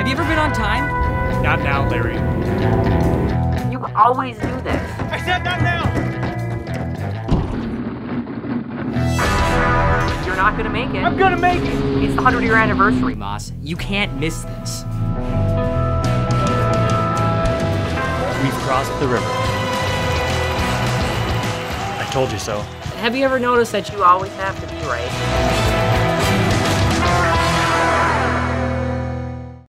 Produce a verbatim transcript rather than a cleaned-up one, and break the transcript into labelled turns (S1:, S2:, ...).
S1: you ever been on time?
S2: Not now, Larry.
S3: You always do this.
S2: I said not now!
S3: You're not gonna make it.
S2: I'm gonna make it!
S3: It's the hundred year anniversary.
S1: Moss, you can't miss this.
S2: We've crossed the river. I told you so.
S1: Have you ever noticed that you
S3: You always have to be right.